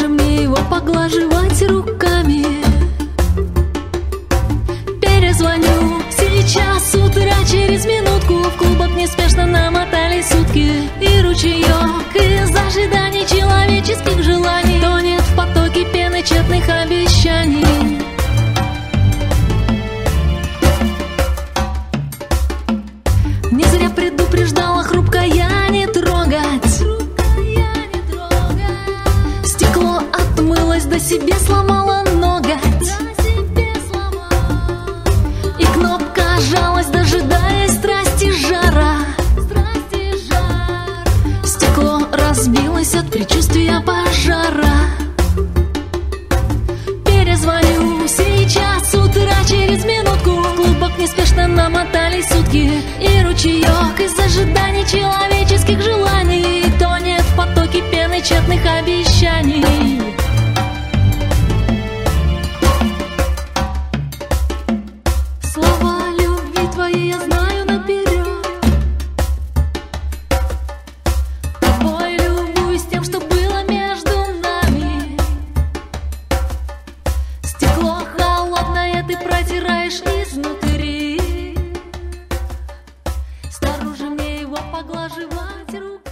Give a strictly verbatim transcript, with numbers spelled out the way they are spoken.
Снаружи мне его поглаживать руками. Перезвоню сейчас с утра, через минутку. В клубах неспешно намотали сутки. И ручеек из ожиданий человеческих желаний тонет в потоке пены тщетных обещаний. Не зря предупреждала хрупкая не трогать. Стекло отмылось, да себе сломала ноготь. И кнопка жалась, дожидаясь страсти жара. Стекло разбилось от предчувствия пожара. Перезвоню сейчас с утра, через минутку. В клубах неспешно намотали сутки. И ручеек из ожиданий человеческих желаний тонет в потоке пены тщетных обещаний. Слова любви твои я знаю наперед. Тобой любуюсь тем, что было между нами. Стекло холодное ты протираешь изнутри. Снаружи мне его поглаживать руку.